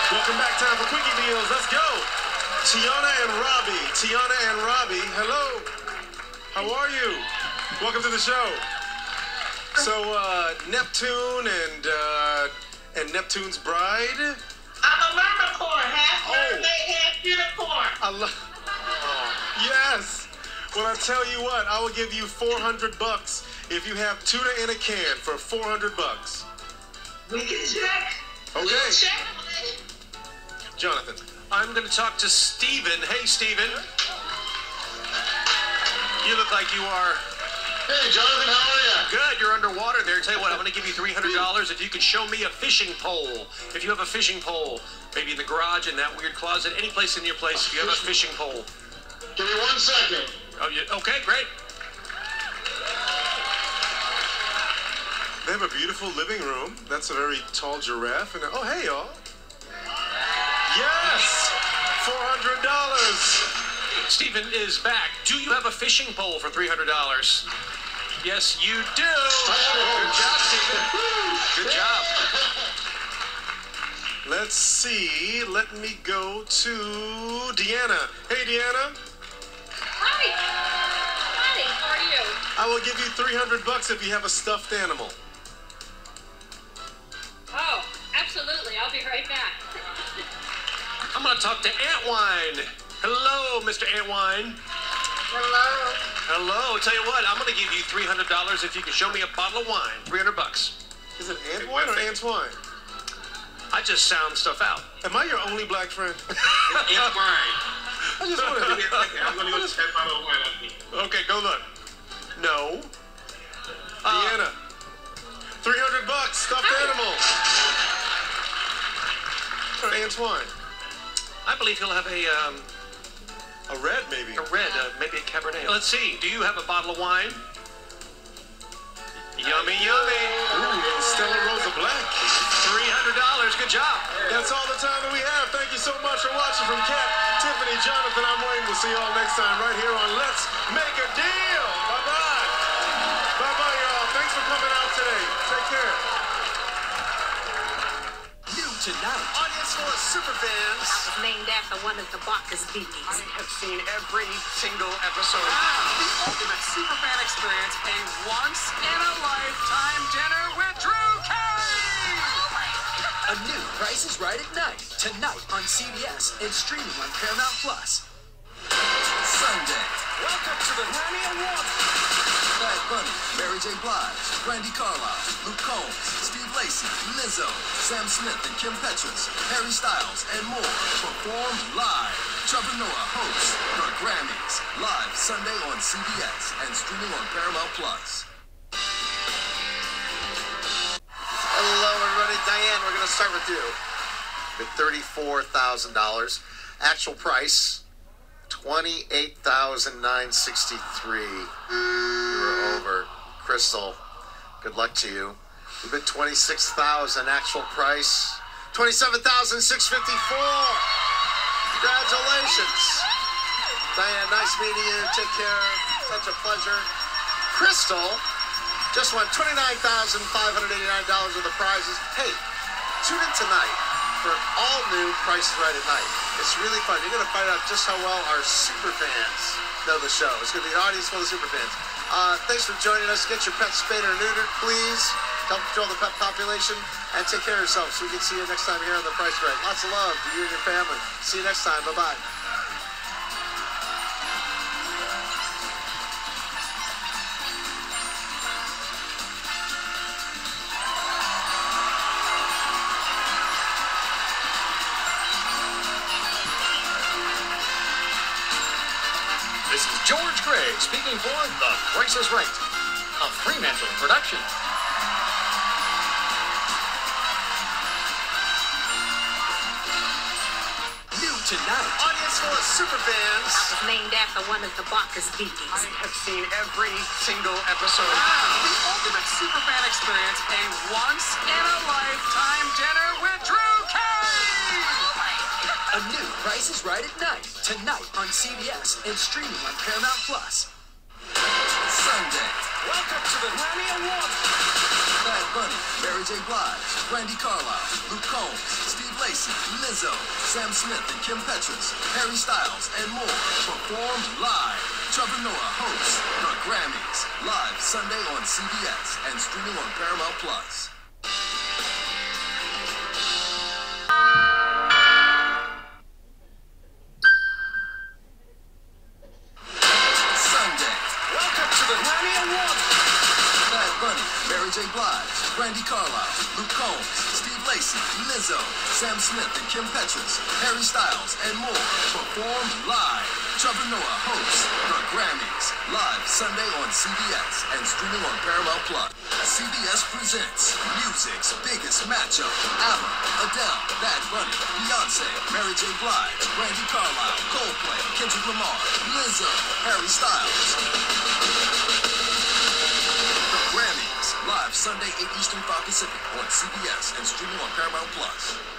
Welcome back. Time for Quickie Deals. Let's go. Tiana and Robbie. Tiana and Robbie. Hello. How are you? Welcome to the show. So, Neptune and Neptune's bride. I'm a mermacorn. Half mermaid, half unicorn. I love. Yes. Well, I tell you what, I will give you $400 if you have tuna in a can for $400. We can check. Okay. We'll check. Jonathan. I'm going to talk to Steven. Hey, Steven. You look like you are... Hey, Jonathan, how are you? Good. You're underwater there. Tell you what, I'm going to give you $300 if you can show me a fishing pole. If you have a fishing pole, maybe in the garage, in that weird closet, any place in your place, if you have a fishing pole. Give me 1 second. Oh, okay, great. They have a beautiful living room. That's a very tall giraffe. And oh, hey, y'all. Yes! $400. Steven is back. Do you have a fishing pole for $300? Yes, you do. Good job, Steven. Good job. Let's see. Let me go to Deanna. Hey, Deanna. Hi. Hi, how are you? I will give you $300 if you have a stuffed animal. Oh, absolutely. I'll be right back. I'm going to talk to Antwine. Hello, Mr. Antwine. Hello. Hello. Tell you what, I'm going to give you $300 if you can show me a bottle of wine. $300. Is it Antwine or Antoine? I just sound stuff out. Am I your only black friend? It's mine. I just wanted to get I'm going to go check my little wine on me. Okay, go look. No. Deanna. $300 stuffed animal. Or Antoine. I believe he'll have A red, maybe. a red, maybe a Cabernet. Let's see. Do you have a bottle of wine? Yummy, yummy. Ooh, Stella Rosa Black. $300. Good job. That's all the time that we have. Thank you so much for watching. From Kat, Tiffany, Jonathan, I'm Wayne. We'll see you all next time right here on Let's Make a Deal. Bye-bye. Bye-bye, y'all. Thanks for coming out today. Take care. New tonight. Audience full of superfans. I was named after one of the Bacchus deities. I have seen every single episode. The ultimate superfan experience, a once-in-a-lifetime dinner with Drew Carey. A new Price is Right at Night. Tonight on CBS and streaming on Paramount Plus. Sunday. Welcome to the Grammy Awards. Bad Bunny, Mary J. Blige, Brandy Carlisle, Luke Combs, Steve Lacy, Lizzo, Sam Smith and Kim Petras, Harry Styles, and more perform live. Trevor Noah hosts the Grammys, live Sunday on CBS and streaming on Paramount Plus. Hello, everybody. Diane, we're going to start with you. With $34,000. Actual price, $28,963. You were over. Crystal, good luck to you. You bid $26,000. Actual price, $27,654. Congratulations. Diane, nice meeting you. Take care. Such a pleasure. Crystal just won $29,589 of the prizes. Hey, tune in tonight for an all-new Price is Right at Night. It's really fun. You're going to find out just how well our super fans know the show. It's going to be an audience full of super fans. Thanks for joining us. Get your pets spayed or neutered, please. Help control the pet population. And take care of yourself so we can see you next time here on The Price is Right. Lots of love to you and your family. See you next time. Bye-bye. This is George Gray speaking for The Price is Right, a Fremantle production. New tonight. Audience full of superfans. I was named after one of the Bacchus deities. I have seen every single episode. The ultimate superfan experience, a once-in-a-lifetime dinner with Drew Carey. A new Price is Right at Night. Tonight on CBS and streaming on Paramount Plus. Sunday. welcome to the Grammy Awards. Bad Bunny, Mary J. Blige, Brandy Carlisle, Luke Combs, Steve Lacy, Lizzo, Sam Smith and Kim Petras, Harry Styles, and more performed live. Trevor Noah hosts the Grammys, live Sunday on CBS and streaming on Paramount Plus. Sunday, Welcome to the Grammy Awards. Bad Bunny, Mary J. Blige, Brandy Carlisle, Luke Combs, Steve Lacy, Lizzo, Sam Smith and Kim Petras, Harry Styles, and more performed live. Trevor Noah hosts the Grammys, live Sunday on CBS and streaming on Paramount Plus. CBS presents music's biggest matchup. ABBA, Adele, Bad Bunny, Beyonce, Mary J. Blige, Brandy Carlisle, Coldplay, Kendrick Lamar, Lizzo, Harry Styles. The Grammys, live Sunday 8 Eastern, 5 Pacific on CBS and streaming on Paramount Plus.